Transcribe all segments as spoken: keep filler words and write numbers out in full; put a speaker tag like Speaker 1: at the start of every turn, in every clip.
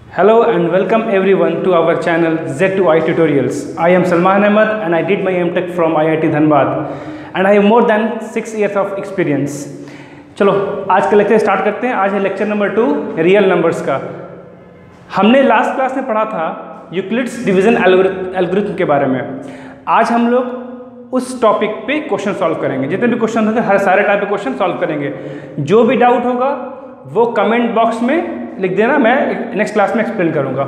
Speaker 1: Hello and welcome everyone to our channel Z two I Tutorials. I am Salman Ahmed and I did my M Tech from I I T Dhanbad and I have more than six years of experience. चलो आज का lecture start करते हैं। आज है lecture number two real numbers का। हमने last class में पढ़ा था यूक्लिड्स डिवीजन एल्गोरिथम के बारे में। आज हम लोग उस टॉपिक पे क्वेश्चन सॉल्व करेंगे। जितने भी क्वेश्चन होंगे हर सारे टाइप के क्वेश्चन सॉल्व करेंगे। जो भी डाउट होगा वो कमेंट बॉक्स में लिख देना, मैं नेक्स्ट क्लास में एक्सप्लेन करूंगा।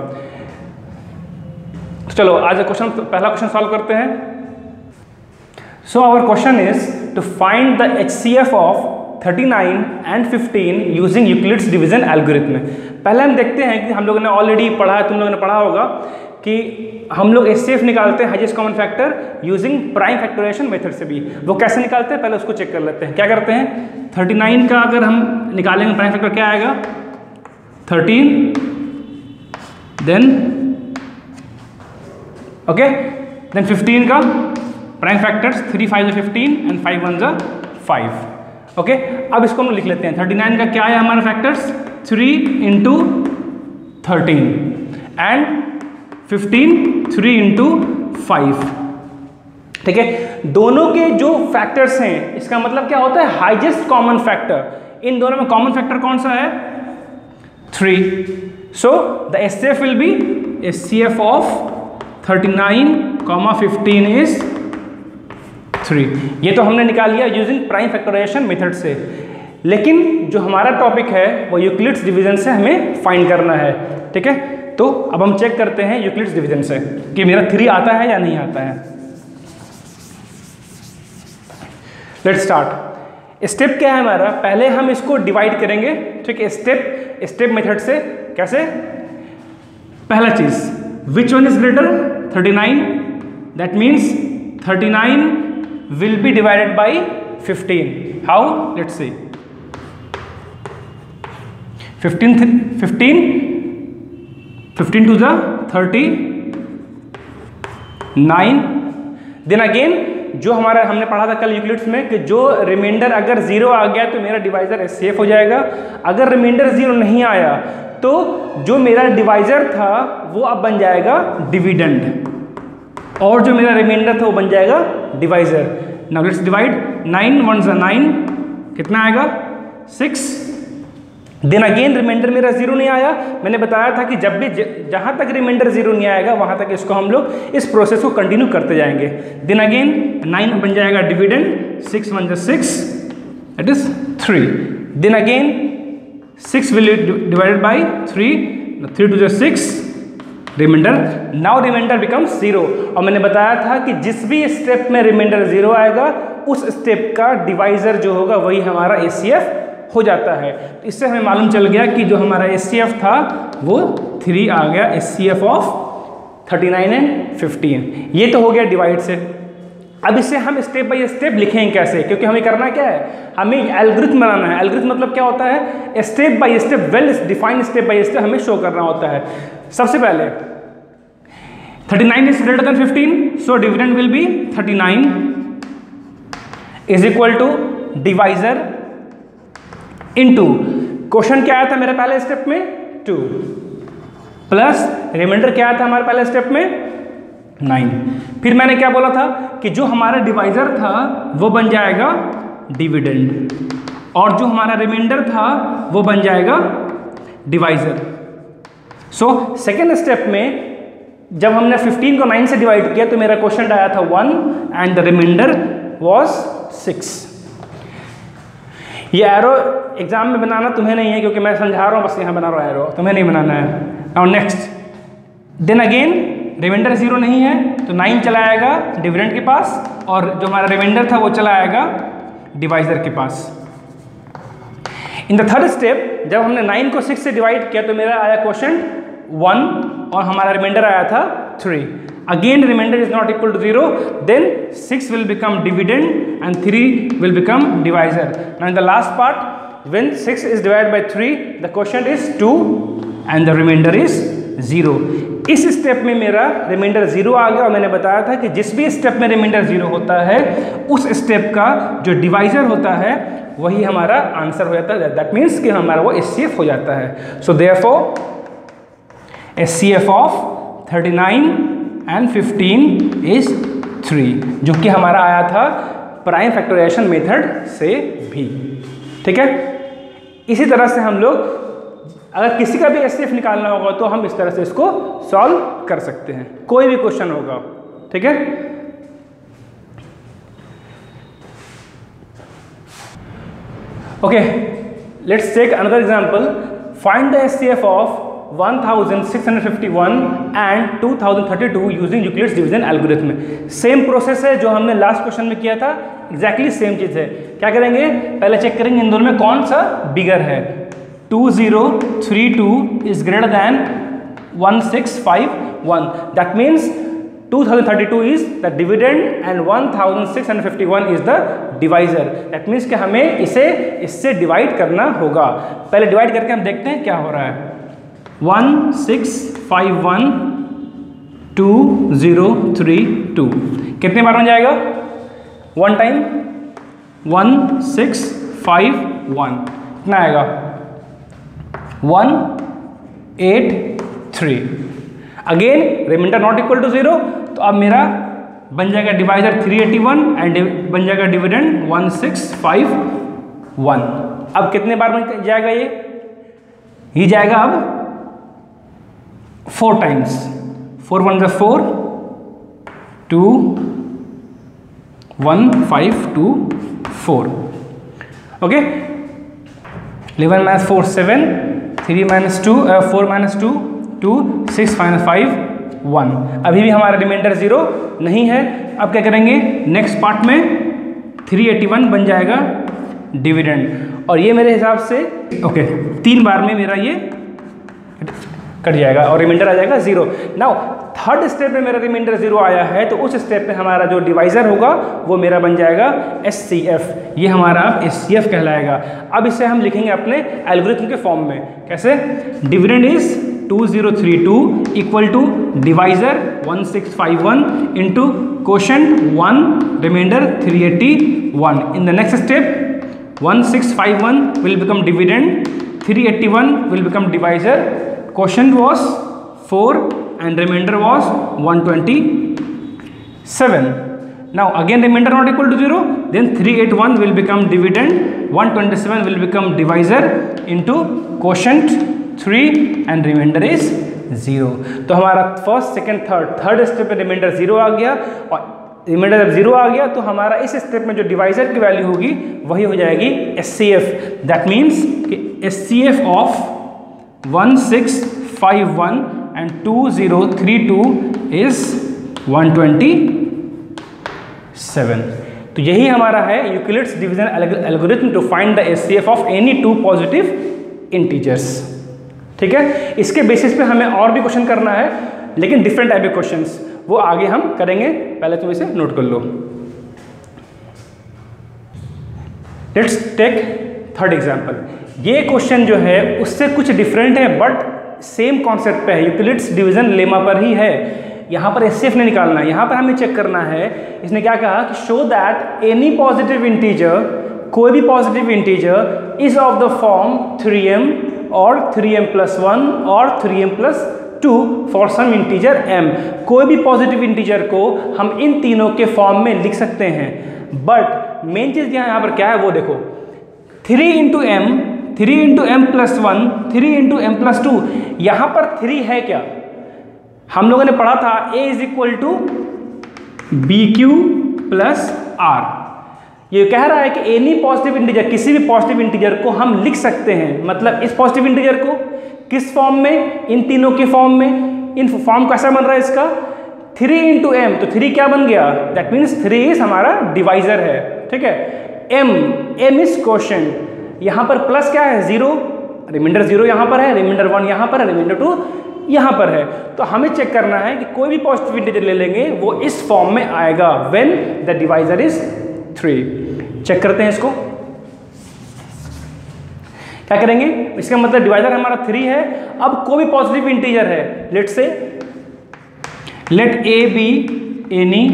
Speaker 1: तो चलो आज क्वेश्चन पहला क्वेश्चन सॉल्व करते हैं। So our question is to find the HCF of thirty nine and fifteen using Euclid's division algorithm. पहले हम देखते हैं कि हम लोगों ने ऑलरेडी पढ़ा है, तुम लोगों ने पढ़ा होगा कि हम लोग एचसीएफ निकालते हैं highest common factor using prime factorisation method से भी। वो कैसे निकालते हैं पहले उसको चेक कर लेते हैं। क्या करते हैं, थर्टी नाइन का अगर हम निकालेंगे प्राइम फैक्टर क्या आएगा, thirteen, then okay then fifteen का प्राइम फैक्टर्स थ्री फाइव जो फिफ्टीन एंड फाइव वन जो फाइव। ओके अब इसको हम लिख लेते हैं। थर्टी नाइन का क्या है हमारा factors, three into thirteen and fifteen three into five. ठीक है, दोनों के जो फैक्टर्स हैं इसका मतलब क्या होता है, हाईएस्ट कॉमन फैक्टर। इन दोनों में कॉमन फैक्टर कौन सा है, three. So the HCF will be HCF of thirty nine comma fifteen is three. ये तो हमने निकाल लिया यूजिंग प्राइम फैक्टराइजेशन मेथड से। लेकिन जो हमारा टॉपिक है वो यूक्लिड्स डिवीजन से हमें फाइंड करना है। ठीक है, तो अब हम चेक करते हैं यूक्लिड्स डिवीजन से कि मेरा थ्री आता है या नहीं आता है। Let's start. स्टेप क्या है हमारा, पहले हम इसको डिवाइड करेंगे। ठीक है, स्टेप स्टेप मेथड से। कैसे, पहला चीज which one is greater, thirty nine, that means thirty nine will be divided by fifteen. How, let's see. Fifteen fifteen fifteen to the thirty nine. Then again जो हमारा हमने पढ़ा था कल यूक्लिड्स में कि जो रिमाइंडर अगर जीरो आ गया तो मेरा डिवाइजर एचसीएफ हो जाएगा। अगर रिमाइंडर जीरो नहीं आया तो जो मेरा डिवाइजर था वो अब बन जाएगा डिविडेंड, और जो मेरा रिमाइंडर था वो बन जाएगा divisor. Now let's divide. Nine one ज़ा नाइन, कितना आएगा, सिक्स। देन अगेन रिमाइंडर मेरा जीरो नहीं आया। मैंने बताया था कि जब भी जहां तक रिमाइंडर जीरो नहीं आएगा वहां तक इसको हम लोग इस प्रोसेस को कंटिन्यू करते जाएंगे। देन अगेन नाइन बन जाएगा डिविडेंड, सिक्स वन जा six, it is three. Then again six will divided by three, three two जा six, remainder. Now remainder becomes zero. और मैंने बताया था कि जिस भी स्टेप में रिमाइंडर जीरो आएगा उस स्टेप का डिवाइजर जो होगा वही हमारा एचसीएफ हो जाता है। तो इससे हमें मालूम चल गया कि जो हमारा एचसीएफ था वो थ्री आ गया, HCF of thirty nine and fifteen. ये तो हो गया डिवाइड से। अब इसे हम स्टेप बाय स्टेप लिखेंगे कैसे, क्योंकि हमें करना क्या है, हमें एल्गोरिथम बनाना है। एल्गोरिथम मतलब क्या होता है, step by step, well defined step by step हमें शो करना होता है। सबसे पहले thirty nine is greater than fifteen, so dividend will be thirty nine is equal to divisor into, question क्या आया था मेरे पहले स्टेप में, टू, प्लस रिमाइंडर क्या आया था हमारे पहले स्टेप में, नाइन। फिर मैंने क्या बोला था कि जो हमारा डिवाइजर था वो बन जाएगा डिविडेंड, और जो हमारा रिमाइंडर था वो बन जाएगा डिवाइजर। सो सेकेंड स्टेप में जब हमने फिफ्टीन को नाइन से डिवाइड किया तो मेरा क्वेश्चन आया था one and the remainder was six. ये एरो एग्जाम में बनाना तुम्हें नहीं है क्योंकि मैं समझा रहा हूँ, बस यहाँ बना रहा हूँ एरो, तुम्हें नहीं बनाना है। और next, then again remainder zero नहीं है तो नाइन चला आएगा डिविडेंड के पास, और जो हमारा रिमाइंडर था वो चला आएगा डिवाइजर के पास। इन द थर्ड स्टेप जब हमने नाइन को सिक्स से डिवाइड किया तो मेरा आया क्वेश्चन वन और हमारा रिमाइंडर आया था three. Again remainder is not equal to zero, then six will become dividend and three will become divisor. Now in the last part, when six is divided by three, the quotient is two and the remainder is zero. इस step में मेरा reminder zero आ गया, और मैंने बताया था कि जिस भी स्टेप में रिमाइंडर जीरो होता है उस स्टेप का जो डिवाइजर होता है वही हमारा आंसर हो जाता है। दैट मीन्स कि हमारा वो एचसीएफ हो जाता है। So therefore H C F of thirty nine and fifteen is three, जो कि हमारा आया था प्राइम फैक्टराइजेशन मेथड से भी। ठीक है, इसी तरह से हम लोग अगर किसी का भी एच सी एफ निकालना होगा तो हम इस तरह से इसको सॉल्व कर सकते हैं, कोई भी क्वेश्चन होगा। ठीक है, okay, let's take another example. Find the H C F of one thousand six hundred fifty one and two thousand thirty two using Euclid's division algorithm. Same process है जो हमने लास्ट क्वेश्चन में किया था, exactly same चीज़ है। क्या करेंगे, पहले चेक करेंगे इन दोनों में कौन सा बिगर है। Two zero three two is greater than one six five one, that means two thousand thirty two is the dividend and one thousand six hundred fifty one is the divisor. That means कि हमें इसे इससे divide करना होगा। पहले divide करके हम देखते हैं क्या हो रहा है। One six five one two zero three two कितने बार बन जाएगा, one time, one six five one कितना आएगा, one eight three. Again remainder not equal to zero, तो अब मेरा बन जाएगा divisor three eighty one and बन जाएगा dividend one six five one. अब कितने बार बन जाएगा ये ये जाएगा अब फोर टाइम्स, फोर वन जा four, two one five two four. Okay, eleven minus four seven, three minus two four minus two two, six minus five one. अभी भी हमारा रिमाइंडर जीरो नहीं है। अब क्या करेंगे, नेक्स्ट पार्ट में थ्री एटी वन बन जाएगा डिविडेंड, और ये मेरे हिसाब से ओके तीन बार में मेरा ये कट जाएगा और रिमाइंडर आ जाएगा जीरो। नाउ थर्ड स्टेप में मेरा रिमाइंडर जीरो आया है, तो उस स्टेप में हमारा जो डिवाइजर होगा वो मेरा बन जाएगा एच सी एफ। ये हमारा अब एच सी एफ कहलाएगा। अब इसे हम लिखेंगे अपने एल्गोरिथम के फॉर्म में। कैसे, dividend is two zero three two equal to divisor one six five one into quotient one, remainder three eighty one. In the next step one six five one will become dividend, three eighty one will become divisor, quotient was four and remainder was one twenty-seven. Now again remainder not equal to zero, then three eighty-one will become dividend, one twenty-seven will become divisor into quotient three and remainder is zero. तो हमारा first second third third step में remainder zero आ गया, और reminder जब zero आ गया तो हमारा इस स्टेप में जो डिवाइजर की वैल्यू होगी वही हो जाएगी H C F. That means कि H C F of one six five one and two zero three two is one twenty seven. तो यही हमारा है Euclid's division algorithm to find the H C F of any two positive integers. ठीक है, इसके basis पे हमें और भी क्वेश्चन करना है, लेकिन डिफरेंट टाइप के क्वेश्चंस, वो आगे हम करेंगे। पहले तुम इसे नोट कर लो। Let's take third example. ये क्वेश्चन जो है उससे कुछ डिफरेंट है बट सेम कॉन्सेप्ट पे है, यूक्लिड्स डिवीजन लेमा पर ही है। यहाँ पर एच सी एफ नहीं निकालना है, यहाँ पर हमें चेक करना है। इसने क्या कहा कि show that any positive integer, कोई भी positive integer is of the form three m और थ्री एम प्लस वन और three m plus two for some integer m। कोई भी पॉजिटिव इंटीजर को हम इन तीनों के फॉर्म में लिख सकते हैं, बट मेन चीज़ यहाँ यहाँ पर क्या है वो देखो, three into m, three into m plus one, three into m plus two. यहाँ पर थ्री है क्या, हम लोगों ने पढ़ा था a is equal to b q plus r. ये कह रहा है कि एनी पॉजिटिव इंटीजर, किसी भी पॉजिटिव इंटीजर को हम लिख सकते हैं। मतलब इस पॉजिटिव इंटीजर को किस फॉर्म में, इन तीनों के फॉर्म में। इन फॉर्म कैसा बन रहा है इसका, थ्री इंटू एम, तो थ्री क्या बन गया, दैट मीन्स थ्री इज हमारा डिवाइजर है। ठीक है, एम, एम इज क्वोशंट, यहाँ पर प्लस क्या है जीरो, रिमाइंडर जीरो यहाँ पर है, रिमाइंडर वन यहाँ पर है, रिमाइंडर टू यहाँ पर है। तो हमें चेक करना है कि कोई भी पॉजिटिव इंटीजर ले लेंगे वो इस फॉर्म में आएगा when the divisor is three. Check करते हैं इसको, क्या करेंगे, इसका मतलब डिवाइजर हमारा थ्री है। अब कोई भी पॉजिटिव इंटीजर है, let say let a be any,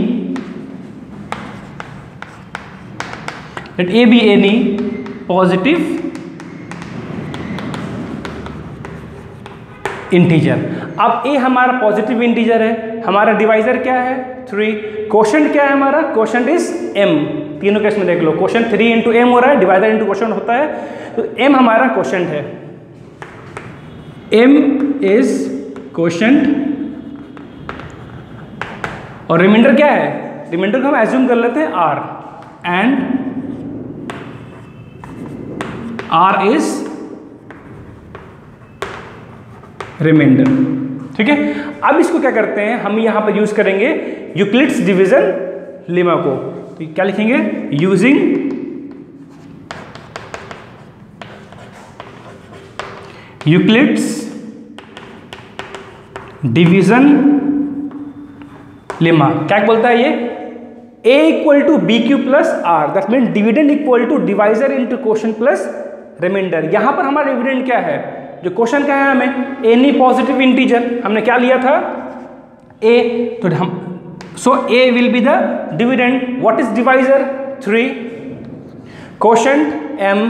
Speaker 1: let a be any positive integer. अब ए हमारा पॉजिटिव इंटीजर है, हमारा डिवाइजर क्या है थ्री, क्वोशंट क्या है हमारा, क्वोशंट इज एम, तीनों केस में देख लो क्वोशंट थ्री इंटू एम हो रहा है, डिवाइजर इंटू क्वोशंट होता है, तो एम हमारा क्वोशंट है, एम इज क्वोशंट, और रिमाइंडर क्या है, रिमाइंडर को हम एज्यूम कर लेते हैं r, and r is remainder. ठीक है, अब इसको क्या करते हैं, हम यहां पर यूज करेंगे यूक्लिड्स डिवीजन लेमा को, तो क्या लिखेंगे, यूजिंग यूक्लिड्स डिवीजन लेमा। क्या बोलता है ये, a equal to b q plus r, that mean dividend equal to divisor into quotient plus remainder. यहां पर हमारा डिविडेंड क्या है, जो क्वेश्चन क्या है हमें, एनी पॉजिटिव इंटीजर, हमने क्या लिया था a, तो हम so a will be the dividend, what is divisor three, quotient m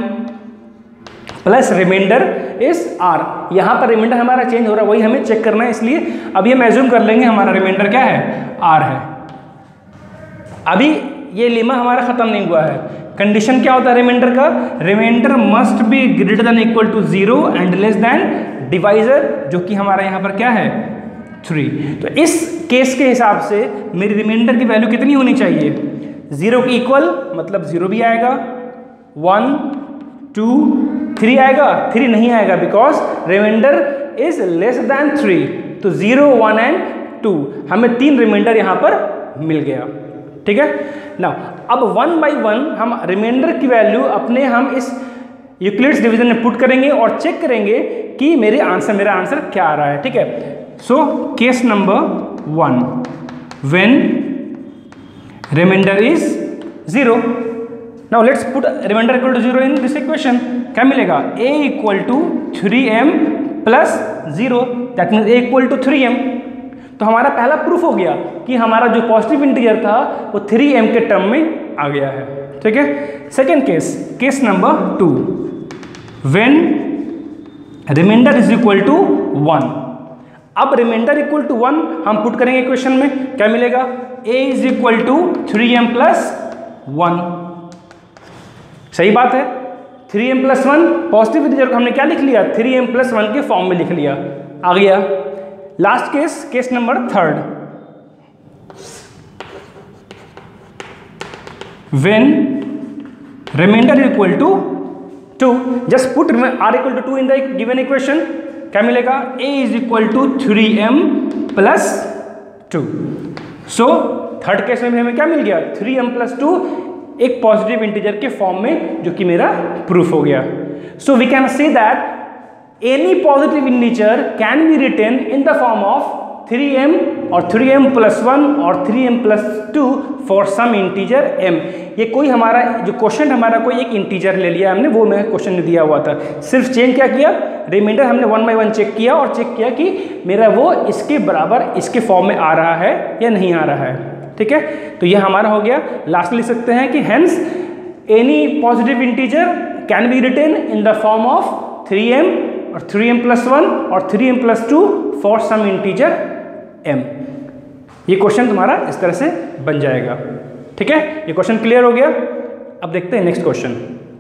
Speaker 1: plus remainder is r। यहां पर रिमाइंडर हमारा चेंज हो रहा है, वही हमें चेक करना है, इसलिए अभी हम एज्यूम कर लेंगे हमारा रिमाइंडर क्या है, r है। अभी ये लेमा हमारा खत्म नहीं हुआ है, कंडीशन क्या होता है रिमाइंडर का, remainder must be greater than equal to zero and less than divisor, जो कि हमारा यहाँ पर क्या है थ्री। तो इस केस के हिसाब से मेरी रिमाइंडर की वैल्यू कितनी होनी चाहिए, जीरो के इक्वल, मतलब जीरो भी आएगा, वन टू थ्री आएगा, थ्री नहीं आएगा because remainder is less than three, तो जीरो वन एंड टू, हमें तीन रिमाइंडर यहाँ पर मिल गया। ठीक है ना, अब वन बाय वन हम रिमाइंडर की वैल्यू अपने हम इस यूक्लिड्स डिवीजन में पुट करेंगे और चेक करेंगे कि मेरे आंसर मेरा आंसर क्या आ रहा है। ठीक है, so case number one, when remainder is zero, now let's put remainder equal to zero in this equation, क्या मिलेगा, a equal to three m plus zero, that means a equal to three m. तो हमारा पहला proof हो गया कि हमारा जो पॉजिटिव इंटीजर था वो थ्री एम के टर्म में आ गया है। ठीक है, second case, case number two, when remainder is equal to one. अब रिमाइंडर इक्वल टू वन हम पुट करेंगे इक्वेशन में, क्या मिलेगा, a is equal to three m plus one. सही बात है, three m plus one positive integer को हमने क्या लिख लिया, थ्री एम प्लस वन के फॉर्म में लिख लिया, आ गया। Last case, case number third, when remainder equal to to, just put r equal to two in the given equation, क्या मिलेगा, a is equal to three m plus two. So third case में हमें क्या मिल गया, three m plus two, एक positive integer के form में, जो कि मेरा प्रूफ हो गया। So we can say that any positive integer can be written in the form of three m or three m plus one or three m plus two for some integer m। ये कोई हमारा जो question हमारा कोई एक integer ले लिया हमने, वो मैं क्वेश्चन में दिया हुआ था, सिर्फ चेंज क्या किया, रिमाइंडर हमने वन बाई वन चेक किया और चेक किया कि मेरा वो इसके बराबर इसके फॉर्म में आ रहा है या नहीं आ रहा है। ठीक है, तो ये हमारा हो गया। लास्ट लिख सकते हैं कि hence any positive integer can be written in the form of three m और थ्री एम प्लस वन और three m plus two for some integer m। ये क्वेश्चन तुम्हारा इस तरह से बन जाएगा। ठीक है, ये क्वेश्चन क्लियर हो गया। अब देखते हैं next question.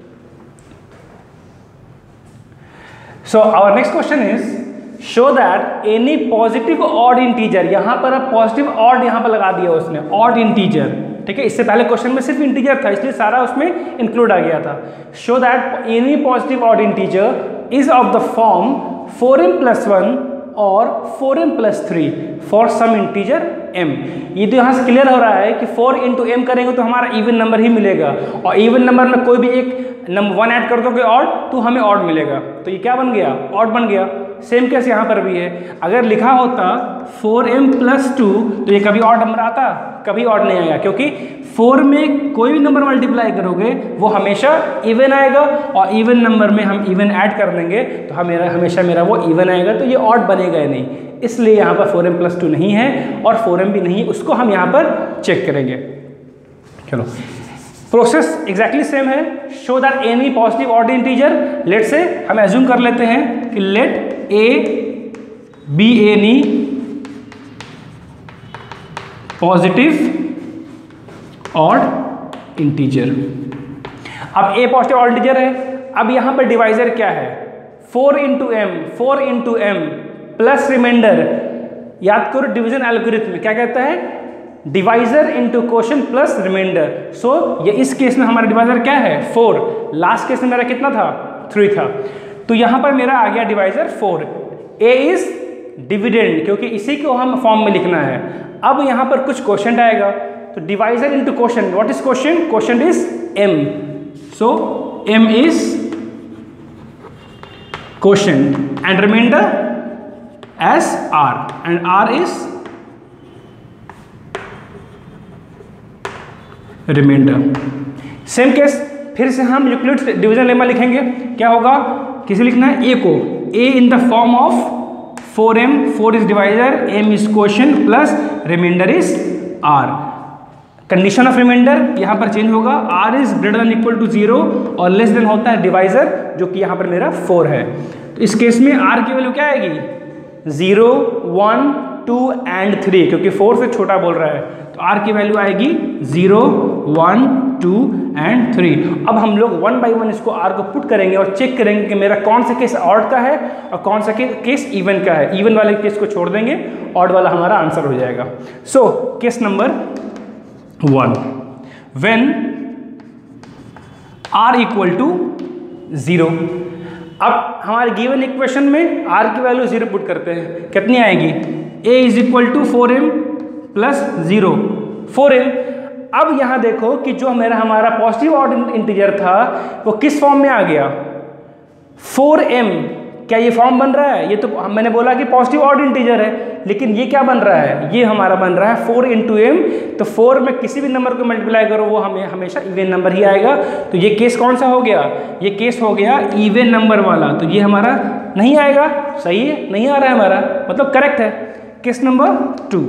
Speaker 1: So our next question is show that any positive odd integer, यहां पर अब पॉजिटिव ऑड यहां पर लगा दिया उसने, ऑड इंटीजर। ठीक है, इससे पहले क्वेश्चन में सिर्फ इंटीजर था, इसलिए सारा उसमें इंक्लूड आ गया था। Show that any positive odd integer is of the form four M plus one और four M plus three for some integer m। ये तो यहाँ से क्लियर हो रहा है कि फोर इंटू एम करेंगे तो हमारा इवन नंबर ही मिलेगा, और इवन नंबर में कोई भी एक नंबर वन ऐड कर दोगे ऑड तो हमें ऑड मिलेगा, तो ये क्या बन गया, ऑड बन गया। सेम केस यहाँ पर भी है, अगर लिखा होता फोर एम प्लस टू तो ये कभी ऑड नंबर आता, कभी ऑड नहीं आएगा, क्योंकि फोर में कोई भी नंबर मल्टीप्लाई करोगे वो हमेशा इवन आएगा, और इवन नंबर में हम इवन ऐड कर देंगे तो हमें हमेशा मेरा वो इवन आएगा, तो ये ऑड बनेगा ही नहीं। इसलिए यहाँ पर फोर एम प्लस टू नहीं है और फोर एम भी नहीं है, उसको हम यहाँ पर चेक करेंगे। चलो, प्रोसेस एग्जैक्टली सेम है। Show that any positive odd integer, let say हम एज्यूम कर लेते हैं कि let a be any positive odd integer. अब ए पॉजिटिव ऑड इंटीजर है। अब यहां पर डिवाइजर क्या है? Four into m, four into m plus remainder. याद करो डिवीजन एल्गोरिथम में क्या कहता है? Divisor into quotient plus remainder. So ये इस केस में हमारा डिवाइजर क्या है? फोर। लास्ट केस में मेरा कितना था? थ्री था। तो यहां पर मेरा आ गया divisor four. A is dividend, क्योंकि इसी को हम फॉर्म में लिखना है। अब यहां पर कुछ क्वोशिएंट आएगा, तो divisor into quotient. What is quotient? Quotient is m, so m is quotient and remainder as r, and r is remainder. Same case फिर से हम यूक्लिड्स डिवीजन लेमा लिखेंगे। क्या होगा? किसे लिखना है? a को। a in the form of four m, four is divisor, m is quotient plus remainder is r. Condition of remainder यहाँ पर चेंज होगा, r is greater than equal to zero और लेस देन होता है divisor, जो कि यहाँ पर मेरा फोर है। तो इस केस में r की वैल्यू क्या आएगी? Zero, one, two and three, क्योंकि फोर से छोटा बोल रहा है, तो r की वैल्यू आएगी zero, one, two and three. अब हम लोग वन बाई वन इसको r को पुट करेंगे और चेक करेंगे कि मेरा कौन सा केस ऑड का है और कौन सा केस इवन का है। इवन वाले केस को छोड़ देंगे, ऑड वाला हमारा आंसर हो जाएगा। So case number one, when r equal to zero. अब हमारे गिवन इक्वेशन में r की वैल्यू जीरो पुट करते हैं, कितनी आएगी? a is equal to four M plus zero, four m. अब यहां देखो कि जो मेरा हमारा पॉजिटिव ऑड इंटीजर था वो किस फॉर्म में आ गया? Four m. क्या ये फॉर्म बन रहा है? ये तो मैंने बोला कि पॉजिटिव ऑड इंटीजर है, लेकिन ये क्या बन रहा है? ये हमारा बन रहा है फोर इंटू एम। तो फोर में किसी भी नंबर को मल्टीप्लाई करो वो हमें हमेशा इवन नंबर ही आएगा। तो ये केस कौन सा हो गया? ये केस हो गया इवन नंबर वाला। तो ये हमारा नहीं आएगा। सही है, नहीं आ रहा है हमारा, मतलब करेक्ट है। Case number two,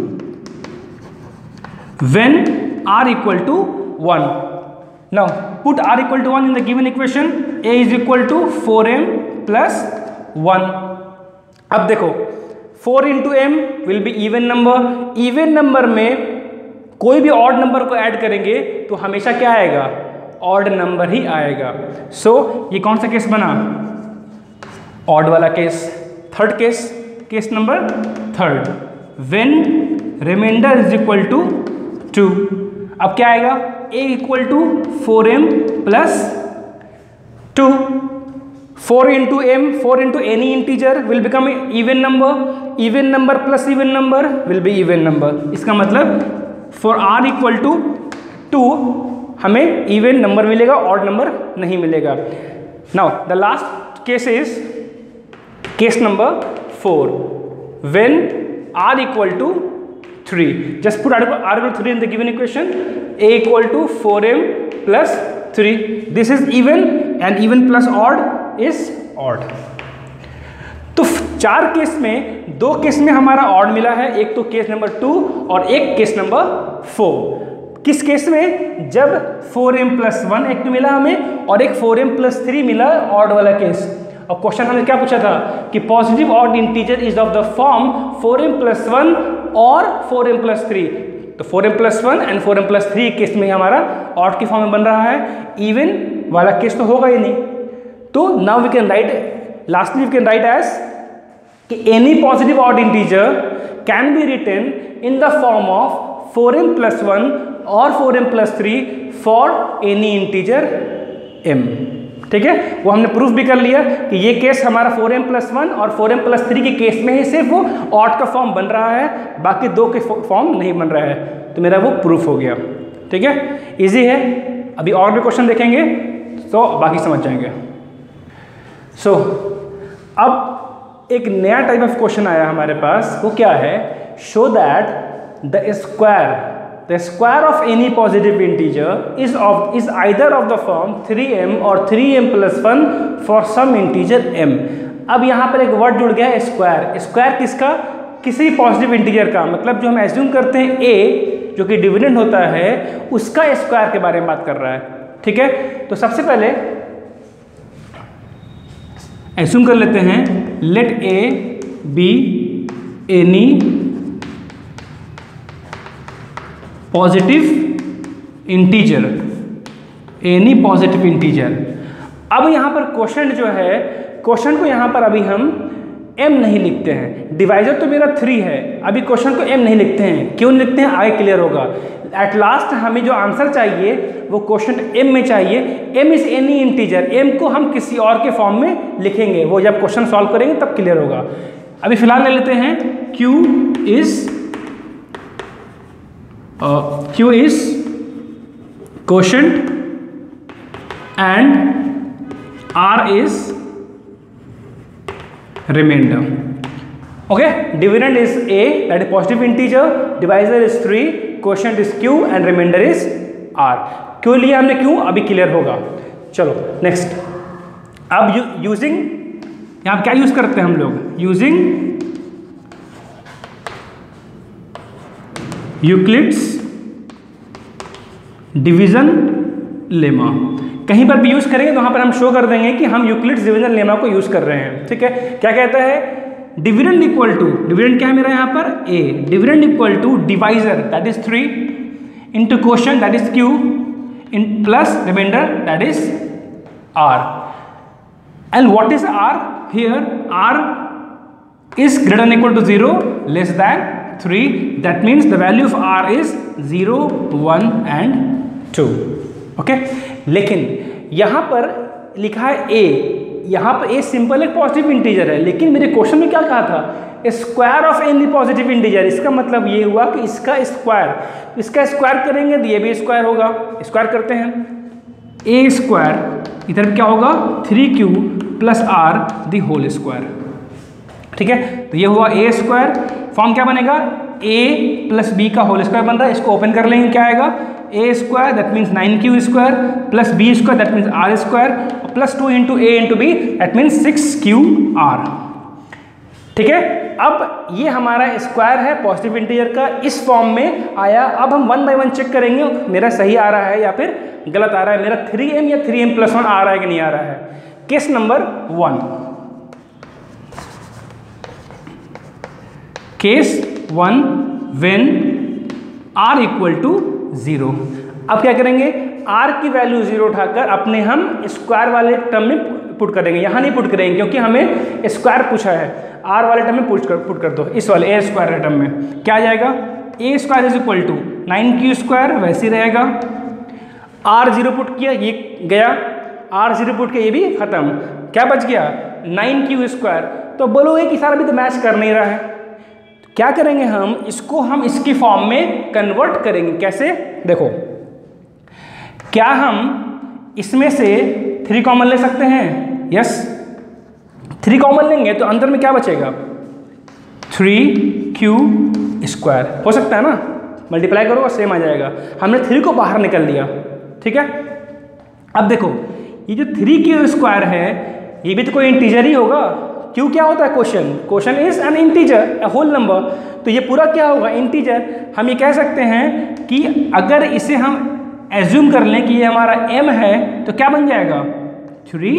Speaker 1: when r equal to one. Now put r equal to one in the given equation. a is equal to four M plus one. अब देखो four into m will be even number. Even number में कोई भी odd number को add करेंगे तो हमेशा क्या आएगा? ऑड नंबर ही आएगा। सो so, ये कौन सा केस बना? ऑड वाला case. Third case, case number third, when remainder is equal to two. अब क्या आएगा? a equal to four M plus two. Four into m, four into any integer will become even number. Even number plus even number will be even number. इसका मतलब for r equal to two हमें even number मिलेगा, odd number नहीं मिलेगा। Now the last case is case number four, when r equal to three. Just put r equal three in the given equation. a equal to four M plus three. This is even and even plus odd is odd. तो चार case में दो case में हमारा odd मिला है, एक तो केस नंबर टू और एक केस नंबर फोर। किस केस में? जब फोर एम प्लस वन एक तो मिला हमें और एक फोर एम प्लस थ्री मिला, ऑड वाला केस। और क्वेश्चन हमने क्या पूछा था कि positive odd integer is of the form four M plus one और फोर एम प्लस थ्री। तो four M plus one and four M plus three case में हमारा ऑड के फॉर्म में बन रहा है, इवन वाला केस तो होगा ही नहीं। तो now we can write, lastly we can write as कि any positive odd integer can be written in the form of four M plus one और four M plus three for any integer m। ठीक है, वो हमने proof भी कर लिया कि ये केस हमारा फोर एम प्लस वन और फोर एम प्लस थ्री के केस में ही सिर्फ वो ऑड का फॉर्म बन रहा है, बाकी दो के फॉर्म नहीं बन रहा है। तो मेरा वो प्रूफ हो गया। ठीक है, इजी है। अभी और भी क्वेश्चन देखेंगे तो बाकी समझ जाएंगे। सो so, अब एक नया टाइप ऑफ क्वेश्चन आया हमारे पास, वो क्या है? Show that the square the square of any positive integer is of is either of the form three m और three m plus one for some integer m। अब यहाँ पर एक वर्ड जुड़ गया है स्क्वायर। स्क्वायर किसका? किसी पॉजिटिव इंटीजर का। मतलब जो हम एज्यूम करते हैं a जो कि डिविडेंड होता है उसका स्क्वायर के बारे में बात कर रहा है। ठीक है, तो सबसे पहले एज्यूम कर लेते हैं let a be any positive integer, any positive integer. अब यहाँ पर क्वेश्चन जो है, क्वेश्चन को यहाँ पर अभी हम m नहीं लिखते हैं, डिवाइजर तो मेरा थ्री है, अभी क्वेश्चन को m नहीं लिखते हैं। क्यों नहीं लिखते हैं आगे क्लियर होगा। एट लास्ट हमें जो आंसर चाहिए वो क्वेश्चन m में चाहिए। m is any integer, m को हम किसी और के फॉर्म में लिखेंगे, वो जब क्वेश्चन सॉल्व करेंगे तब क्लियर होगा। अभी फिलहाल ले लेते हैं q is q is quotient and r is remainder. Okay, dividend is a, that is positive integer, divisor is three, quotient is q and remainder is r. क्यों लिया हमने q, अभी क्लियर होगा। चलो नेक्स्ट। अब यू, यूजिंग यहाँ क्या use करते हैं हम लोग, यूजिंग यूक्लिड्स डिवीजन लेमा। कहीं पर भी यूज करेंगे तो वहां पर हम शो कर देंगे कि हम यूक्लिड्स डिवीजन लेमा को यूज कर रहे हैं। ठीक है, क्या कहता है, डिविडेंड इक्वल टू, डिविडेंड क्या है मेरा यहाँ पर a, dividend equal to divisor that is three into quotient that is q इन plus remainder that is r। And what is r here, r is greater than equal to zero, less than three, that means the value of r is zero, one and two. Okay okay? लेकिन यहाँ पर लिखा है a, यहाँ पर a simple एक positive integer है, लेकिन मेरे क्वेश्चन में क्या कहा था, square of any positive integer. इसका मतलब ये हुआ कि इसका स्क्वायर, इसका स्क्वायर करेंगे तो ये भी स्क्वायर होगा। स्क्वायर करते हैं, a स्क्वायर इधर क्या होगा, three q plus r the whole square. ठीक है, तो ये हुआ a स्क्वायर, फॉर्म क्या बनेगा, a प्लस बी का होल स्क्वायर बन रहा है। इसको ओपन कर लेंगे, क्या आएगा, a square that means nine q square plus b square that means r square plus two into a into b that means six q r. ठीक है, अब ये हमारा स्क्वायर है पॉजिटिव इंटीजर का, इस फॉर्म में आया। अब हम वन बाय वन चेक करेंगे मेरा सही आ रहा है या फिर गलत आ रहा है, मेरा थ्री एम या थ्री एम प्लस वन आ रहा है कि नहीं आ रहा है। Case number one, case one when r equal to zero. अब क्या करेंगे, r की वैल्यू जीरो उठाकर अपने हम स्क्वायर वाले टर्म में पुट करेंगे। यहाँ नहीं पुट करेंगे क्योंकि हमें स्क्वायर पूछा है, r वाले टर्म में पुट कर पुट कर दो, इस वाले a स्क्वायर वाले टर्म में। क्या आ जाएगा, a square is equal to nine q square, वैसे ही रहेगा। r जीरो पुट किया, ये गया, r जीरो पुट किया, ये भी खत्म। क्या बच गया, नाइन क्यू स्क्वायर। तो बोलोगे कि सारा भी तो मैच कर नहीं रहा है, क्या करेंगे हम, इसको हम इसकी फॉर्म में कन्वर्ट करेंगे। कैसे, देखो, क्या हम इसमें से थ्री कॉमन ले सकते हैं, यस, थ्री कॉमन लेंगे तो अंदर में क्या बचेगा, थ्री क्यू स्क्वायर हो सकता है ना, मल्टीप्लाई करो और सेम आ जाएगा। हमने थ्री को बाहर निकल दिया। ठीक है, अब देखो ये जो थ्री क्यू स्क्वायर है ये भी तो कोई इंटीजर ही होगा। क्यू क्या होता है, question, question is an integer, a whole number, तो ये पूरा क्या होगा, इंटीजर। हम ये कह सकते हैं कि अगर इसे हम एज्यूम कर लें कि ये हमारा m है तो क्या बन जाएगा, थ्री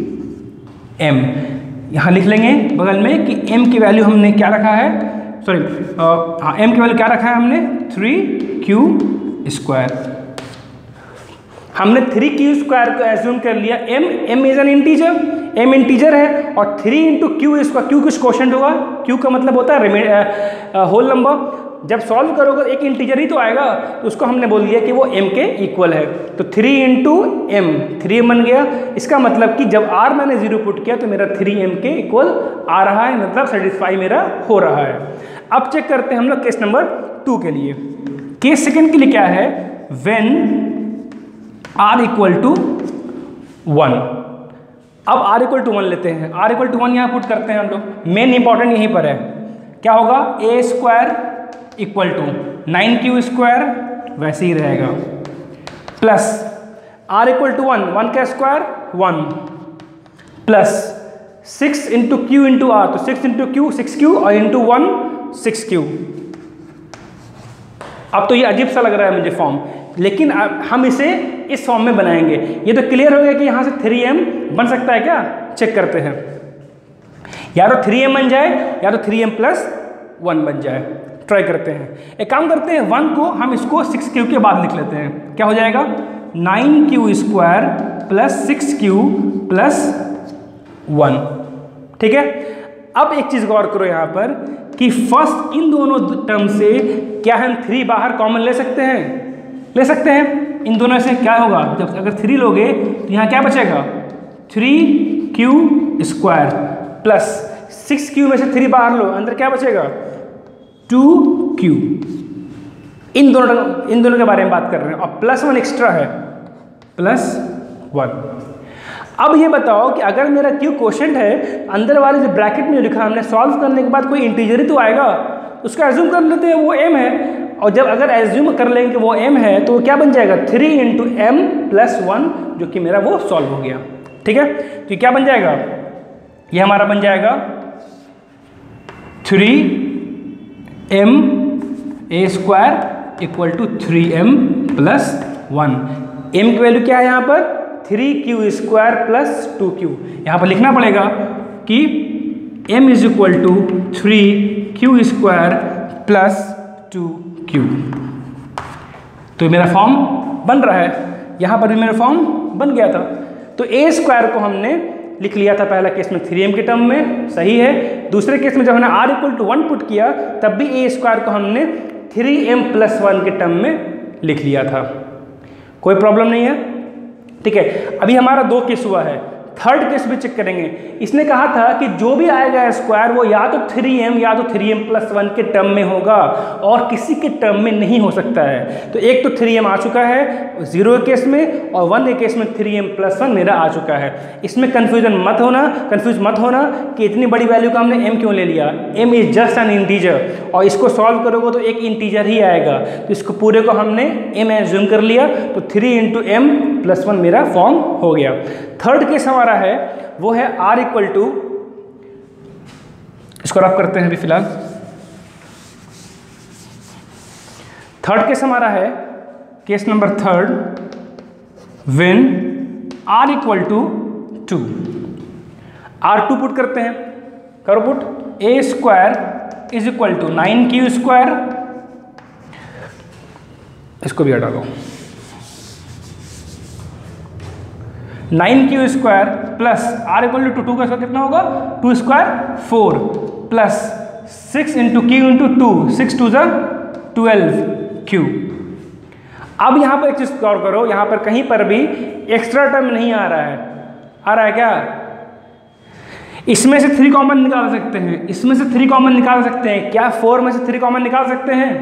Speaker 1: एम। यहाँ लिख लेंगे बगल में कि m की वैल्यू हमने क्या रखा है, सॉरी हाँ m की वैल्यू क्या रखा है हमने, थ्री क्यू स्क्वायर। हमने थ्री क्यू स्क्वायर को एज्यूम कर लिया, m m is an integer, m integer है, और थ्री इंटू क्यू इसका, क्यू कुछ क्वेश्चन होगा, क्यू का मतलब होता है होल नंबर। जब सॉल्व करोगे एक इंटीजर ही तो आएगा, तो उसको हमने बोल दिया कि वो m के इक्वल है। तो three into m, three m बन गया। इसका मतलब कि जब r मैंने जीरो पुट किया तो मेरा थ्री एम के इक्वल आ रहा है, मतलब सेटिस्फाई मेरा हो रहा है। अब चेक करते हैं हम लोग केस नंबर टू के लिए। केस सेकेंड के लिए क्या है, when r equal to one. अब r इक्वल टू वन लेते हैं, r इक्वल टू वन यहाँ पुट करते हैं हम लोग। मेन इंपॉर्टेंट यहीं पर है, क्या होगा, a square equal to nine q square, वैसे ही रहेगा, plus r equal to one, one का square one, plus six into q into r, तो six into q six q और इंटू वन सिक्स क्यू। अब तो ये अजीब सा लग रहा है मुझे फॉर्म, लेकिन हम इसे इस फॉर्म में बनाएंगे। ये तो क्लियर हो गया कि यहाँ से थ्री एम बन सकता है क्या, चेक करते हैं। या तो थ्री एम बन जाए या तो थ्री एम प्लस वन बन जाए। ट्राई करते हैं, एक काम करते हैं, वन को हम इसको सिक्स क्यू के बाद लिख लेते हैं। क्या हो जाएगा? Nine q square plus six q plus one. ठीक है, अब एक चीज़ गौर करो यहाँ पर कि फर्स्ट इन दोनों टर्म से क्या हम थ्री बाहर कॉमन ले सकते हैं? ले सकते हैं। इन दोनों से क्या होगा? जब अगर थ्री लोगे तो यहाँ क्या बचेगा? Three q square plus six q में से थ्री बाहर लो, अंदर क्या बचेगा? To Q. इन दोनों इन दोनों के बारे में बात कर रहे हैं, और प्लस वन एक्स्ट्रा है, प्लस वन। अब ये बताओ कि अगर मेरा क्यू क्वोशेंट है, अंदर वाले जो ब्रैकेट में लिखा हमने, सॉल्व करने के बाद कोई इंटीजर ही तो आएगा, उसका एज्यूम कर लेते हैं वो एम है। और जब अगर एज्यूम कर लेंगे कि वो एम है तो क्या बन जाएगा? Three into m plus one, जो कि मेरा वो सॉल्व हो गया। ठीक है, तो क्या बन जाएगा? ये हमारा बन जाएगा three m a square equal to three m plus one. M की वैल्यू क्या है यहाँ पर? Three q square plus two q. यहाँ पर लिखना पड़ेगा कि m is equal to three q square plus two q. तो मेरा फॉर्म बन रहा है, यहाँ पर भी मेरा फॉर्म बन गया था। तो ए स्क्वायर को हमने लिख लिया था पहला केस में थ्री एम के टर्म में, सही है। दूसरे केस में जब हमने r equal to one put किया तब भी ए स्क्वायर को हमने थ्री एम प्लस वन के टर्म में लिख लिया था। कोई प्रॉब्लम नहीं है। ठीक है, अभी हमारा दो केस हुआ है, थर्ड केस भी चेक करेंगे। इसने कहा था कि जो भी आएगा स्क्वायर वो या तो थ्री एम या तो थ्री एम प्लस वन के टर्म में होगा, और किसी के टर्म में नहीं हो सकता है। तो एक तो थ्री एम आ चुका है जीरो के केस में, और वन के केस में थ्री एम प्लस वन मेरा आ चुका है। इसमें कन्फ्यूजन मत होना कंफ्यूज मत होना कि इतनी बड़ी वैल्यू का हमने एम क्यों ले लिया। M is just an integer, और इसको सॉल्व करोगे तो एक इंटीजर ही आएगा, तो इसको पूरे को हमने एम एज्यूम कर लिया, तो three into m plus one मेरा फॉर्म हो गया। थर्ड केस हमारा है वो है r इक्वल टू, इसको रफ करते हैं अभी फिलहाल। थर्ड केस हमारा है case number third, when r equal to two. R two put करते हैं, करो put. A square is equal to nine q square, इसको भी हटा लो, nine q square plus r equal to two का स्क्वायर कितना होगा? Two square four plus six into q into two, six two ज़ा ट्वेल्व क्यू। अब यहाँ पर एक चीज़ गौर करो, यहाँ पर कहीं पर भी एक्स्ट्रा टर्म नहीं आ रहा है। आ रहा है क्या? इसमें से थ्री कॉमन निकाल सकते हैं, इसमें से थ्री कॉमन निकाल सकते हैं। क्या फोर में से थ्री कॉमन निकाल सकते हैं?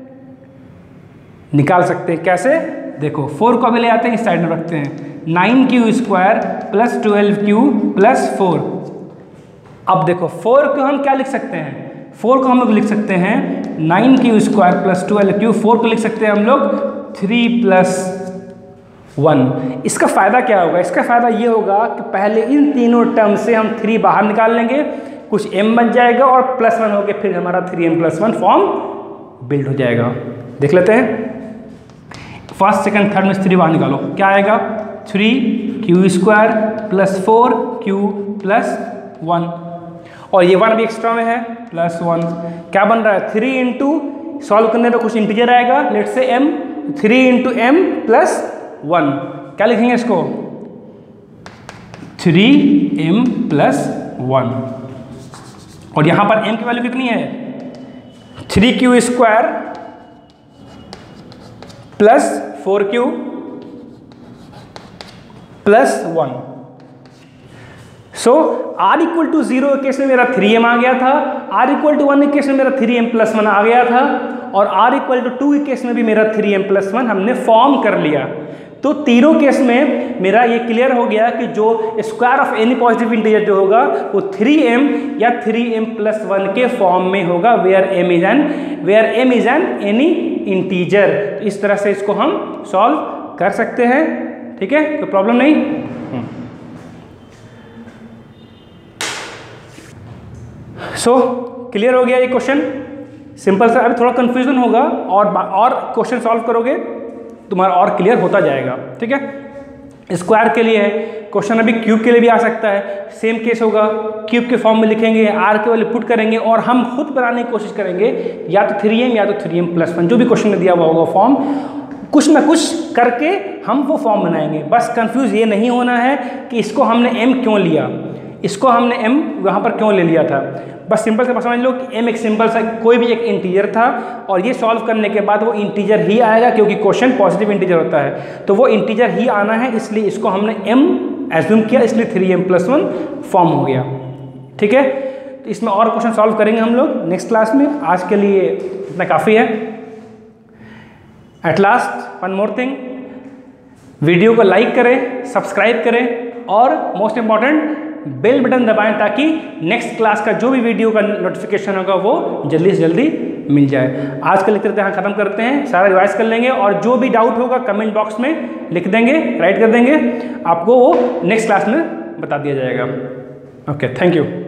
Speaker 1: निकाल सकते हैं। कैसे? देखो, फोर को भी ले आते हैं, इस साइड में रखते हैं। Nine q square plus twelve q plus four. अब देखो, फोर को हम क्या लिख सकते हैं? फोर को हम लोग लिख सकते हैं nine q square plus twelve q. Four को लिख सकते हैं हम लोग थ्री प्लस वन। इसका फ़ायदा क्या होगा? इसका फ़ायदा ये होगा कि पहले इन तीनों टर्म से हम थ्री बाहर निकाल लेंगे, कुछ एम बन जाएगा, और प्लस वन होकर फिर हमारा three m plus one form build हो जाएगा। देख लेते हैं, फर्स्ट सेकंड थर्ड में से थ्री बाहर निकालो, क्या आएगा? Three q square plus four q plus one, और ये वन भी एक्स्ट्रा में है, प्लस वन। क्या बन रहा है? थ्री इंटू, सॉल्व करने पर कुछ इंटीजर आएगा, let say m, three into m plus one. क्या लिखेंगे इसको? Three m plus one. और यहाँ पर एम की वैल्यू कितनी है? Three q square plus four q plus one. So r equal to zero के केस में मेरा थ्री एम आ गया था, आर इक्वल टू वन के केस में मेरा थ्री एम प्लस वन आ गया था, और आर इक्वल टू टू के केस में भी मेरा थ्री एम प्लस वन हमने फॉर्म कर लिया। तो तीनों केस में मेरा ये क्लियर हो गया कि जो square of any positive integer जो होगा वो थ्री एम या थ्री एम प्लस वन के फॉर्म में होगा, where m is an where m is an any integer. तो इस तरह से इसको हम सॉल्व कर सकते हैं। ठीक है, कोई प्रॉब्लम नहीं। सो क्लियर हो गया ये क्वेश्चन, सिंपल सा। अभी थोड़ा कंफ्यूजन होगा, और और क्वेश्चन सॉल्व करोगे तुम्हारा और क्लियर होता जाएगा। ठीक है, स्क्वायर के लिए है, क्वेश्चन अभी क्यूब के लिए भी आ सकता है, सेम केस होगा, क्यूब के फॉर्म में लिखेंगे, आर के वैल्यू पुट करेंगे और हम खुद बनाने की कोशिश करेंगे, या तो थ्री एम या तो थ्री एम प्लस वन, जो भी क्वेश्चन में दिया हुआ होगा फॉर्म, कुछ ना कुछ करके हम वो फॉर्म बनाएंगे। बस कंफ्यूज ये नहीं होना है कि इसको हमने m क्यों लिया, इसको हमने m वहाँ पर क्यों ले लिया था। बस सिंपल से समझ लो कि m एक सिंपल सा कोई भी एक इंटीजर था और ये सॉल्व करने के बाद वो इंटीजर ही आएगा, क्योंकि क्वेश्चन पॉजिटिव इंटीजर होता है, तो वो इंटीजर ही आना है, इसलिए इसको हमने m एज्यूम किया, इसलिए three m plus one form हो गया। ठीक है, तो इसमें और क्वेश्चन सॉल्व करेंगे हम लोग नेक्स्ट क्लास में। आज के लिए इतना काफ़ी है। At last one more thing, video को लाइक करें, सब्सक्राइब करें और मोस्ट इम्पॉर्टेंट बेल बटन दबाएं, ताकि नेक्स्ट क्लास का जो भी वीडियो का नोटिफिकेशन होगा वो जल्दी से जल्दी मिल जाए। आज का लेक्चर यहाँ खत्म करते हैं, सारा रिवाइज कर लेंगे और जो भी डाउट होगा कमेंट बॉक्स में लिख देंगे, राइट कर देंगे, आपको वो नेक्स्ट क्लास में बता दिया जाएगा। Okay, thank you.